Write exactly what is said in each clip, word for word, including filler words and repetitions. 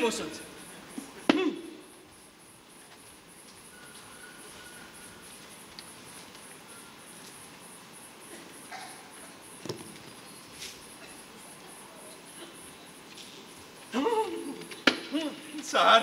emotions. Sir.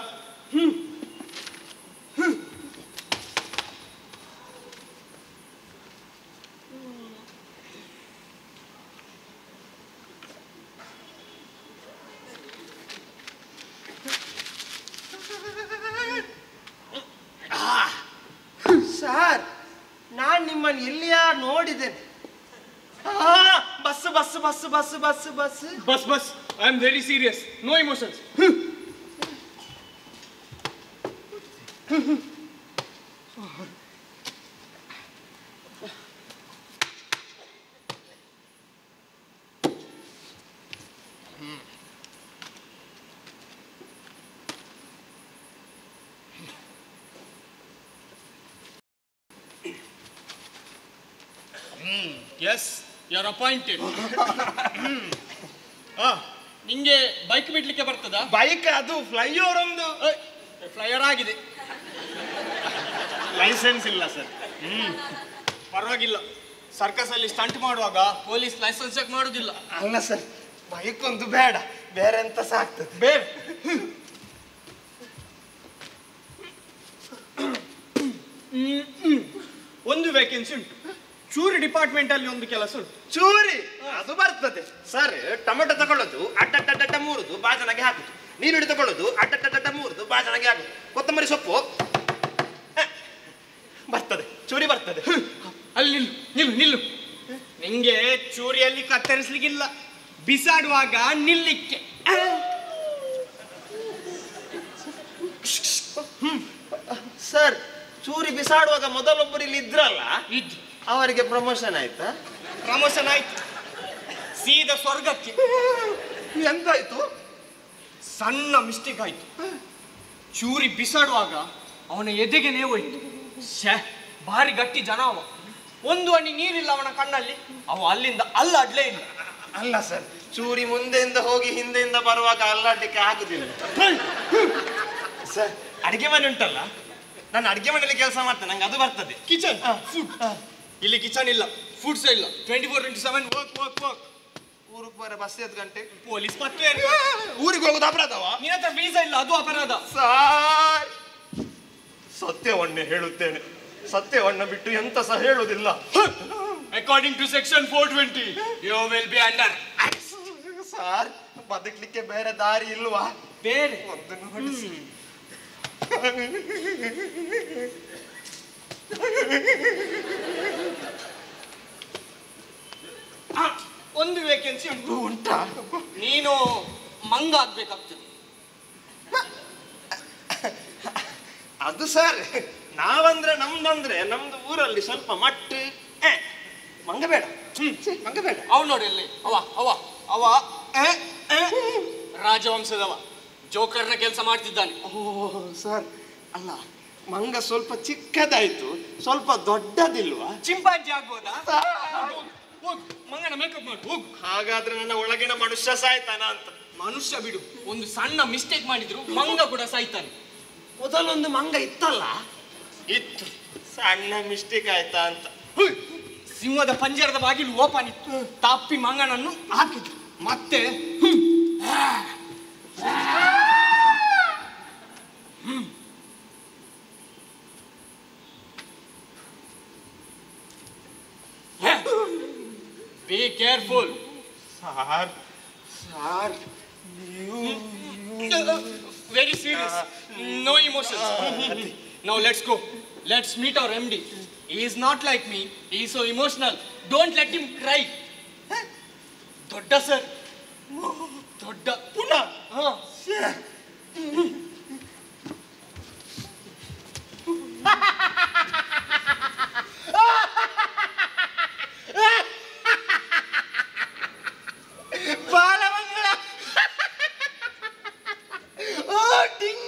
Sir, ನಾನು ನಿಮ್ಮನ್ನು ಎಲ್ಲಿಯ ನೋಡಿದ್ದೇನೆ. Bus bus bus bus bus bus Bus, bus. I am very serious. No emotions. Yes, you are appointed. ನಿಂಗೆ bike ಬಿಡ್ಲಿಕ್ಕೆ ಬರ್ತದಾ? Bike ಅದು ಫ್ಲೈಓವರ್ ಒಂದು ಫ್ಲೈಯರ್ ಆಗಿದೆ. ಲೈಸೆನ್ಸ್ ಇಲ್ಲ ಸರ್. ಹ್ಮ್ ಪರವಾಗಿಲ್ಲ. ಸರ್ಕಸ್ ಅಲ್ಲಿ ಸ್ಟಂಟ್ ಮಾಡುವಾಗ ಪೊಲೀಸ್ ಲೈಸೆನ್ಸ್ ಚೆಕ್ ಮಾಡುದಿಲ್ಲ. ಅಲ್ಲ ಸರ್, ಬೈಕ್ ಒಂದು ಬೇಡ, ಬೇರೆ ಎಂತ ಸಾಕ್ತದೆ. ಬೇರೆ ಒಂದು ವೇಕೆನ್ಸಿ ಉಂಟು. ಚೂರಿ ಡಿಪಾರ್ಟ್ಮೆಂಟ್ ಅಲ್ಲಿ ಒಂದು ಕೆಲಸ ಉಂಟು. ಚೂರಿ ಅದು ಬರ್ತದೆ ಸರ್. ಟೊಮೆಟೊ ತಗೊಳ್ಳೋದು ಅಡ್ಡಡ್ಡ ಮೂರುದು ಬಾಜನಾಗೆ ಹಾಕುದು. ನೀರುಳ್ಳಿ ತಗೊಳ್ಳೋದು ಅಡ್ಡಡ್ಡ ಮೂರುದು ಬಾಜನಾಗೆ ಹಾಕುದು. ಕೊತ್ತಂಬರಿ ಸೊಪ್ಪು ಬರ್ತದೆ, ಚೂರಿ ಬರ್ತದೆ. ಅಲ್ಲಿ ನಿಲ್ಲು ನಿಲ್ಲು ನಿಲ್ಲು. ನಿಂಗೆ ಚೂರಿಯಲ್ಲಿ ಕತ್ತರಿಸ್ಲಿಕ್ಕಿಲ್ಲ, ಬಿಸಾಡುವಾಗ ನಿಲ್ಲಿಕ್ಕೆ. ಸರ್, ಚೂರಿ ಬಿಸಾಡುವಾಗ ಮೊದಲೊಬ್ಬರು ಇಲ್ಲಿ ಇದ್ರಲ್ಲ, ಇದ್ ಅವರಿಗೆ ಪ್ರಮೋಷನ್ ಆಯ್ತಾ? ಪ್ರಮೋಷನ್ ಆಯ್ತು, ಸೀದಾ ಸ್ವರ್ಗಕ್ಕೆ. ಎಂತಾಯ್ತು? ಸಣ್ಣ ಮಿಸ್ಟೇಕ್ ಆಯ್ತು. ಚೂರಿ ಬಿಸಾಡುವಾಗ ಅವನ ಎದೆಗೆನೇ ಹೋಯ್ತು. ಶೇ, ಭಾರಿ ಗಟ್ಟಿ ಜನ ಅವ. ಒಂದು ಹನಿ ನೀರಿಲ್ಲ ಅವನ ಕಣ್ಣಲ್ಲಿ, ಅವ ಅಲ್ಲಿಂದ ಅಲ್ಲಾಡ್ಲೇ ಇಲ್ಲ. ಅಲ್ಲ ಸರ್, ಚೂರಿ ಮುಂದೆಯಿಂದ ಹೋಗಿ ಹಿಂದೆಯಿಂದ ಬರುವಾಗ ಅಲ್ಲಾಡ್ಲಿಕ್ಕೆ ಆಗುದಿಲ್ಲ ಸರ್. ಅಡಿಗೆ ಮನೆ ಉಂಟಲ್ಲ, ನಾನು ಅಡಿಗೆ ಮನೆಯಲ್ಲಿ ಕೆಲಸ ಮಾಡ್ತೇನೆ, ನಂಗೆ ಅದು ಬರ್ತದೆ. Kitchen food. ಇಲ್ಲಿ ಕಿಚನ್ ಇಲ್ಲ, ಫುಡ್ಸ್ ಇಲ್ಲ. Twenty four into seven work work work. ಊರಿಗೆ ಬರೋ ಬಸ್ ಐದು ಗಂಟೆ, ಪೊಲೀಸ್ ಪತ್ತೆ. ಊರಿಗೆ ಹೋಗೋದು ಅಪರಾಧವ? ನಿನ್ನ ಹತ್ರ ವೀಸಾ ಇಲ್ಲ, ಅದು ಅಪರಾಧ. ಸಾರ್, ಸತ್ಯವನ್ನೇ ಹೇಳುತ್ತೇನೆ, ಸತ್ಯವನ್ನ ಬಿಟ್ಟು ಎಂತ ಸಹ ಹೇಳುವುದಿಲ್ಲ. According to section four twenty you will be under. Sir, ಬದುಕಲಿಕ್ಕೆ ಬೇರೆ ದಾರಿ ಇಲ್ವಾ? ಬೇರೆ ಒಂದು ನೋಡಿ. ಒಂದು ವೇಕೆನ್ಸಿ ಉಂಟು. ಉಂಟಾ? ನೀನು ಮಂಗ ಆಗ್ಬೇಕಾಗ್ತದೆ. ಅದು ಸರ್, ನಾವಂದ್ರೆ ನಮ್ದಂದ್ರೆ ನಮ್ದು ಊರಲ್ಲಿ ಸ್ವಲ್ಪ ಮಟ್ಟು ಮಂಗ ಬೇಡ. ಮಂಗ ಬೇಡ. ಅವ್ ನೋಡಿ ಅಲ್ಲಿ ಅವ ಅವ ಅವ ರಾಜವಂಶದವ, ಜೋಕರ್ನ ಕೆಲಸ ಮಾಡ್ತಿದ್ದಾನೆ. ಓ ಸರ್, ಅಲ್ಲ ಮಂಗ ಸ್ವಲ್ಪ ಚಿಕ್ಕದಾಯ್ತು, ಸ್ವಲ್ಪ ದೊಡ್ಡದಿಲ್ವಾ? ಚಿಂಪಾಂಜಿ ಆಗ್ಬೋದಾ? ಹೋಗು, ಮಂಗನ ಮೇಕಪ್ ಮಾಡು ಹೋಗು. ಹಾಗಾದ್ರೆ ನನ್ನ ಒಳಗಿನ ಮನುಷ್ಯ ಸಾಯ್ತಾನ ಅಂತ. ಮನುಷ್ಯ ಬಿಡು, ಒಂದು ಸಣ್ಣ ಮಿಸ್ಟೇಕ್ ಮಾಡಿದ್ರು ಮಂಗ ಕೂಡ ಸಾಯ್ತಾನೆ. ಮೊದಲೊಂದು ಮಂಗ ಇತ್ತಲ್ಲ, ಇತ್ತು, ಸಣ್ಣ ಮಿಸ್ಟೇಕ್ ಆಯ್ತಾ ಅಂತ. ಸಿಂಹದ ಪಂಜರದ ಬಾಗಿಲು ಓಪನ್ ಇತ್ತು, ತಪ್ಪಿ ಮಂಗನನ್ನು ಹಾಕಿದ್ರು. ಮತ್ತೆ be careful. Sir sir very serious, no emotions. Now let's go. Let's meet our M D. He is not like me. He is so emotional. Don't let him cry. ದೊಡ್ಡ ಸರ್, ದೊಡ್ಡ ಪುನಃ. ಹಾ ಬಾಲಮಂಗಳ. ಓ ಟಿಂಗ್